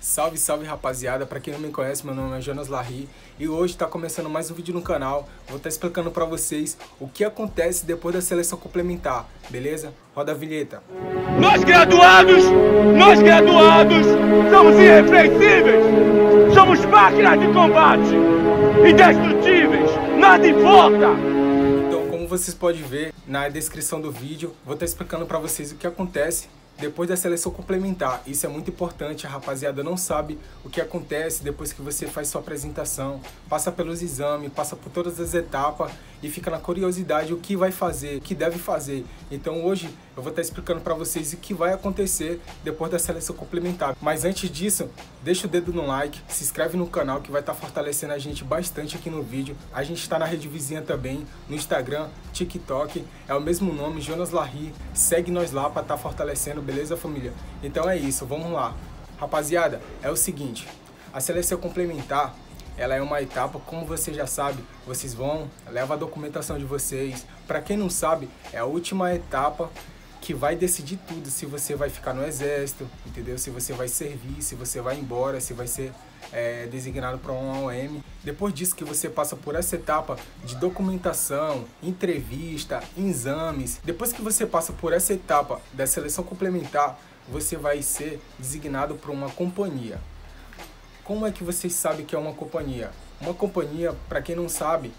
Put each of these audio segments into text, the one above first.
Salve, salve rapaziada, pra quem não me conhece, meu nome é Jonas Larry e hoje tá começando mais um vídeo no canal. Vou estar explicando pra vocês o que acontece depois da seleção complementar, beleza? Roda a vinheta. Nós graduados, somos irrepreensíveis, somos máquinas de combate, indestrutíveis, nada importa. Então, como vocês podem ver na descrição do vídeo, vou estar explicando pra vocês o que acontece depois da seleção complementar. Isso é muito importante, a rapaziada não sabe o que acontece depois que você faz sua apresentação, passa pelos exames, passa por todas as etapas e fica na curiosidade o que vai fazer, o que deve fazer. Então hoje eu vou estar explicando para vocês o que vai acontecer depois da seleção complementar. Mas antes disso, deixa o dedo no like, se inscreve no canal que vai estar fortalecendo a gente bastante aqui no vídeo. A gente está na rede vizinha também, no Instagram, TikTok, é o mesmo nome, Jonas Larry. Segue nós lá para estar fortalecendo, beleza, família? Então é isso, vamos lá. Rapaziada, é o seguinte, a seleção complementar, ela é uma etapa, como você já sabe, vocês vão, leva a documentação de vocês. Para quem não sabe, é a última etapa que vai decidir tudo, se você vai ficar no exército, entendeu? Se você vai servir, se você vai embora, se vai ser designado para uma OM. Depois disso que você passa por essa etapa de documentação, entrevista, exames, depois que você passa por essa etapa da seleção complementar, você vai ser designado para uma companhia. Como é que vocês sabem que é uma companhia? Uma companhia, para quem não sabe,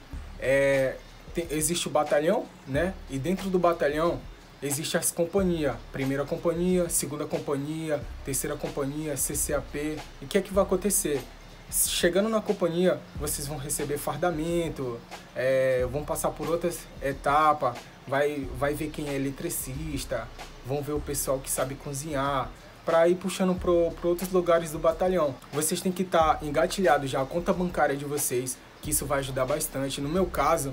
existe o batalhão, né? E dentro do batalhão existe as companhias. Primeira companhia, segunda companhia, terceira companhia, CCAP. E o que é que vai acontecer? Chegando na companhia, vocês vão receber fardamento, vão passar por outras etapas, vai ver quem é eletricista, vão ver o pessoal que sabe cozinhar, para ir puxando para outros lugares do batalhão. Vocês têm que estar engatilhados já a conta bancária de vocês, que isso vai ajudar bastante. No meu caso,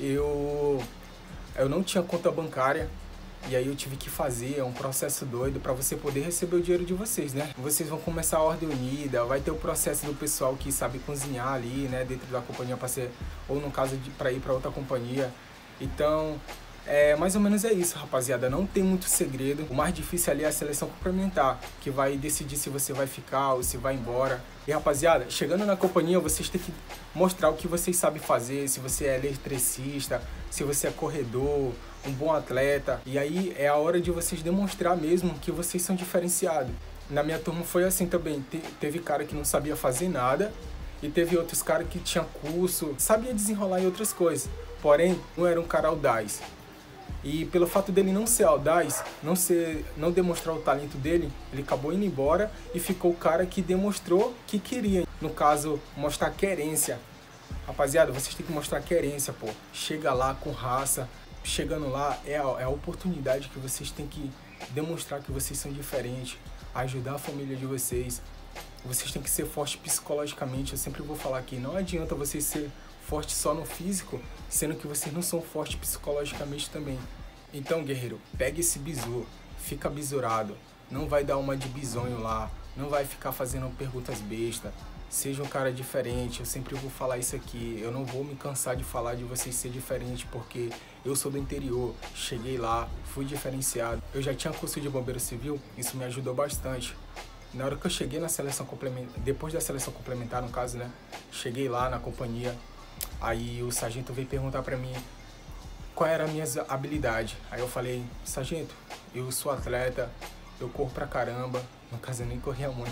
eu não tinha conta bancária, e aí eu tive que fazer, é um processo doido para você poder receber o dinheiro de vocês, né? Vocês vão começar a ordem unida, vai ter o processo do pessoal que sabe cozinhar ali, né, dentro da companhia para ser, ou no caso para ir para outra companhia. Então, mais ou menos é isso, rapaziada. Não tem muito segredo. O mais difícil ali é a seleção complementar, que vai decidir se você vai ficar ou se vai embora. E, rapaziada, chegando na companhia, vocês têm que mostrar o que vocês sabem fazer, se você é eletricista, se você é corredor, um bom atleta. E aí é a hora de vocês demonstrar mesmo que vocês são diferenciados. Na minha turma foi assim também. Teve cara que não sabia fazer nada e teve outros caras que tinham curso, sabia desenrolar em outras coisas. Porém, não era um cara audaz. E pelo fato dele não ser audaz, não demonstrar o talento dele, ele acabou indo embora e ficou o cara que demonstrou que queria. No caso, mostrar querência. Rapaziada, vocês têm que mostrar querência, pô. Chega lá com raça. Chegando lá, é a oportunidade que vocês têm que demonstrar que vocês são diferentes, ajudar a família de vocês. Vocês têm que ser fortes psicologicamente. Eu sempre vou falar aqui, não adianta vocês ser forte só no físico, sendo que vocês não são fortes psicologicamente também. Então, guerreiro, pega esse bizu, fica bisurado, não vai dar uma de bisonho lá, não vai ficar fazendo perguntas bestas, seja um cara diferente. Eu sempre vou falar isso aqui, eu não vou me cansar de falar de vocês ser diferente, porque eu sou do interior, cheguei lá, fui diferenciado. Eu já tinha curso de bombeiro civil, isso me ajudou bastante. Na hora que eu cheguei na seleção complementar, depois da seleção complementar no caso, né, cheguei lá na companhia. Aí o sargento veio perguntar pra mim qual era a minha habilidade. Aí eu falei, sargento, eu sou atleta, eu corro pra caramba. No caso eu nem corria muito.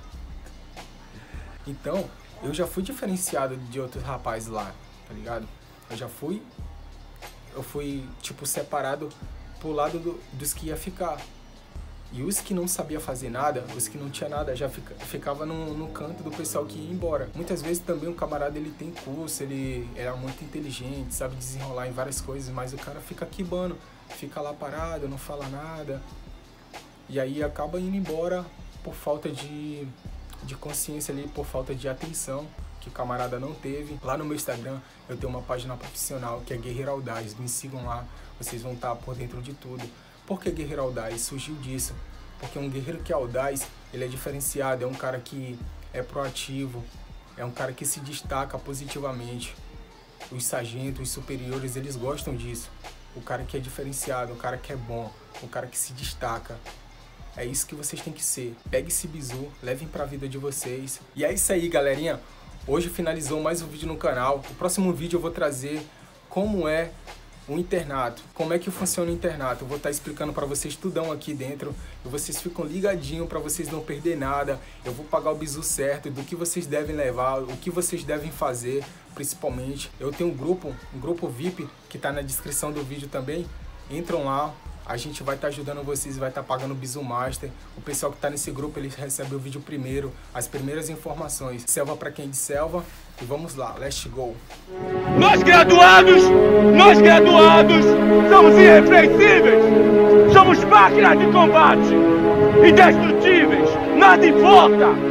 Então, eu já fui diferenciado de outros rapazes lá, tá ligado? Eu fui tipo separado pro lado dos que ia ficar. E os que não sabia fazer nada, os que não tinha nada, já ficava no canto do pessoal que ia embora. Muitas vezes também o camarada, ele tem curso, ele era muito inteligente, sabe desenrolar em várias coisas, mas o cara fica quibando, fica lá parado, não fala nada. E aí acaba indo embora por falta de consciência ali, por falta de atenção que o camarada não teve. Lá no meu Instagram eu tenho uma página profissional que é Guerreiro Audaz, me sigam lá, vocês vão estar por dentro de tudo. Por que Guerreiro Audaz? Surgiu disso. Porque um guerreiro que é audaz, ele é diferenciado, é um cara que é proativo, é um cara que se destaca positivamente. Os sargentos, os superiores, eles gostam disso. O cara que é diferenciado, o cara que é bom, o cara que se destaca. É isso que vocês têm que ser. Pegue esse bizu, levem pra vida de vocês. E é isso aí, galerinha. Hoje finalizou mais um vídeo no canal. No próximo vídeo eu vou trazer como é um internato, como é que funciona o internato. Eu vou estar explicando para vocês tudão aqui dentro e vocês ficam ligadinho para vocês não perder nada. Eu vou pagar o bizu certo, do que vocês devem levar, o que vocês devem fazer, principalmente. Eu tenho um grupo VIP que está na descrição do vídeo também. Entram lá. A gente vai estar ajudando vocês, vai estar pagando o Bizu Master. O pessoal que está nesse grupo, eles recebem o vídeo primeiro, as primeiras informações. Selva para quem é de selva. E vamos lá, let's go. Nós graduados, somos irrepreensíveis. Somos máquinas de combate, indestrutíveis, nada importa.